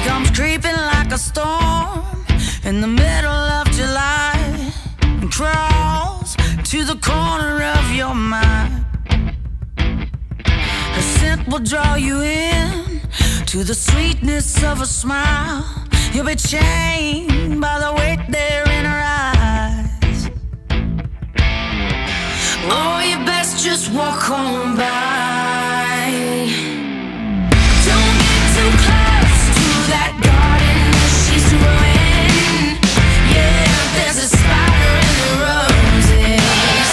comes creeping like a storm in the middle of July and crawls to the corner of your mind. Her scent will draw you in to the sweetness of a smile. You'll be chained by the weight there in her eyes. Oh, you best just walk on by. Don't get too close to that garden that she's growing. Yeah, there's a spider in the roses.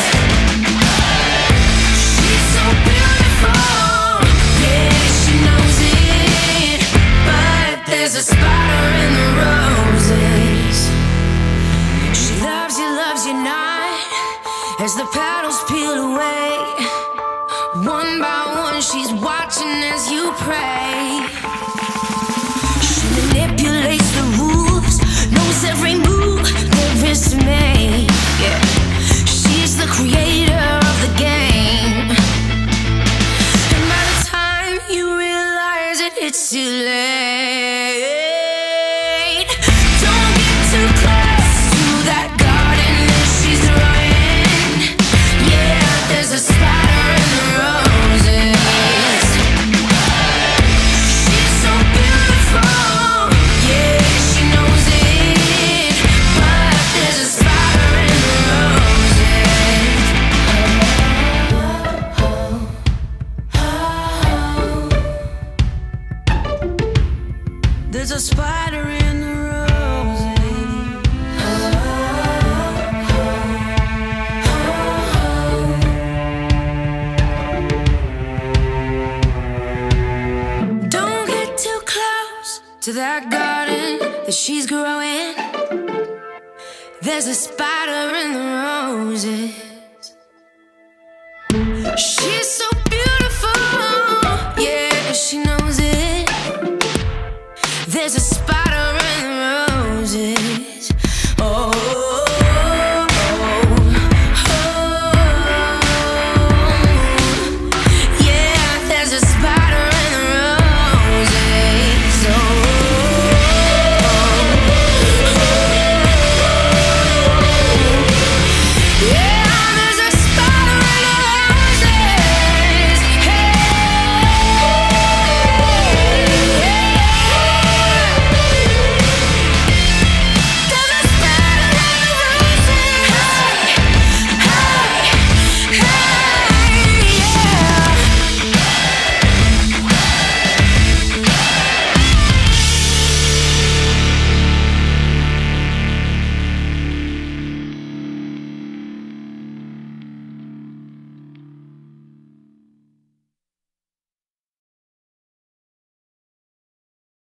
She's so beautiful, yeah, she knows it. But there's a spider in the roses. She loves you not as the petals peel away. One by one she's watching as you pray. She manipulates the rules, knows every move there is to make. Yeah, she's the creator of the game. And by the time you realize it, it's too late. Don't get too close to that garden that she's growing. Yeah, there's a spider in the roses. She's so beautiful, yeah, she knows it. But there's a spider in the roses. There's a spider in the roses. Don't get too close to that garden that she's growing. There's a spider in the roses.